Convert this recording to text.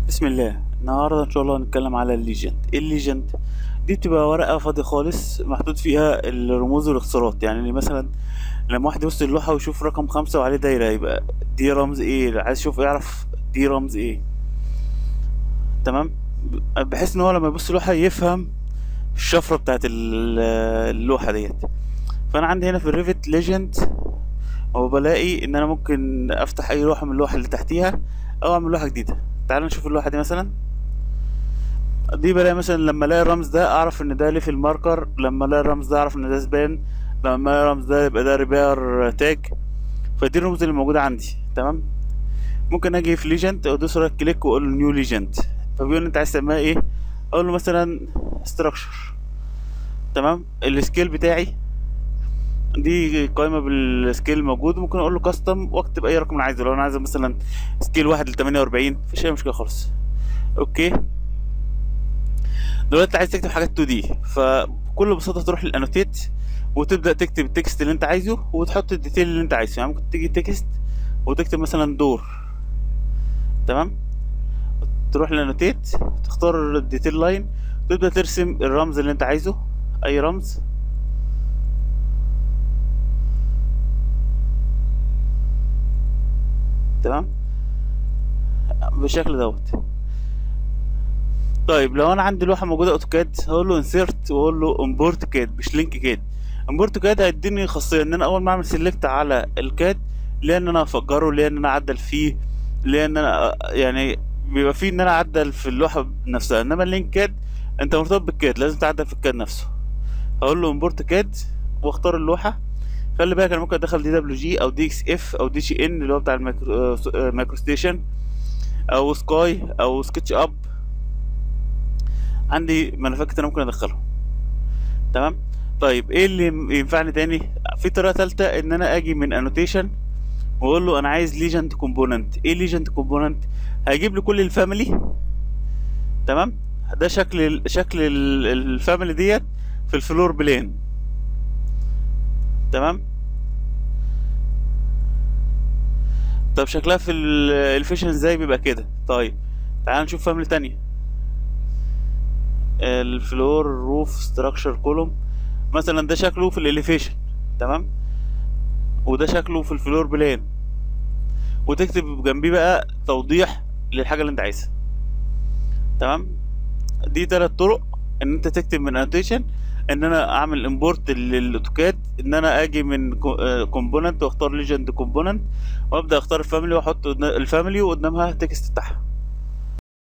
بسم الله. النهارده ان شاء الله هنتكلم على الليجند. ايه الليجند؟ دي بتبقى ورقه فاضيه خالص محطوط فيها الرموز والاختصارات. يعني مثلا لما واحد يبص اللوحه ويشوف رقم 5 وعليه دايره، يبقى دي رمز ايه؟ عايز يشوف يعرف دي رمز ايه. تمام. بحيث ان هو لما يبص اللوحه يفهم الشفره بتاعت اللوحه ديت. فانا عندي هنا في الريفت ليجند، وبلاقي ان انا ممكن افتح اي لوحه من اللوحه اللي تحتيها او اعمل لوحه جديده. تعالوا نشوف اللوحه دي مثلا. دي بلاقي مثلا لما الاقي الرمز ده اعرف ان ده ليفل ماركر، لما الاقي الرمز ده اعرف ان ده سبان، لما الاقي الرمز ده يبقى ده ريبير تاج. فدي الرموز اللي موجوده عندي. تمام. ممكن اجي في ليجند او ادوس رايت كليك واقول له نيو ليجند، فبيقول لي انت عايز تسميها ايه. اقول له مثلا ستراكشر. تمام. السكيل بتاعي دي قائمه بالسكيل موجود، ممكن اقول له كاستم واكتب اي رقم انا عايزه. لو انا عايز مثلا سكيل 1 ل 48 مفيش اي مشكله خالص. اوكي. دلوقتي عايز تكتب حاجات 2 دي، فبكل بساطه تروح للانوتيت وتبدا تكتب التكست اللي انت عايزه وتحط الديتيل اللي انت عايزه. يعني ممكن تيجي تكست وتكتب مثلا دور. تمام. تروح للانوتيت تختار الديتيل لاين وتبدا ترسم الرمز اللي انت عايزه، اي رمز. تمام. بالشكل دوت. طيب لو انا عندي لوحه موجوده اوتوكاد، هقول له انسيرت واقول له امبورت كاد مش لينك كاد. امبورت كاد هيديني خاصيه ان انا اول ما اعمل سيلكت على الكاد، لان انا افجره، لان انا اعدل فيه، لان انا يعني بيبقى فيه ان انا اعدل في اللوحه نفسها. انما اللينك كاد انت مرتبط بالكاد، لازم تعدل في الكاد نفسه. هقول له امبورت كاد واختار اللوحه. خلي بالك انا ممكن ادخل دي دبليو جي او دي اكس اف او دي جي ان اللي هو بتاع المايكرو ستيشن، او سكاي او سكتش اب. عندي ملفات كتير ممكن ادخلهم. تمام. طيب ايه اللي ينفعني تاني؟ في طريقه ثالثه ان انا اجي من انوتيشن واقول له انا عايز ليجند كومبوننت. ايه ليجند كومبوننت؟ هيجيب لي كل الفاميلي. تمام. ده شكل الفاميلي ديت في الفلور بلان. تمام. طب شكلها في الفيشن ازاي؟ بيبقى كده. طيب تعال نشوف فاميلي تانية. الفلور روف ستراكشر كولوم مثلا، ده شكله في الاليفيشن. تمام. وده شكله في الفلور بلان. وتكتب جنبيه بقى توضيح للحاجه اللي انت عايزها. تمام. دي 3 طرق ان انت تكتب من انوتيشن. ان انا اعمل امبورت للاوتوكاد، ان انا اجي من كومبوننت واختار ليجند كومبوننت وابدا اختار الفاميلي واحط الفاميلي وقدامها تكست بتاعها.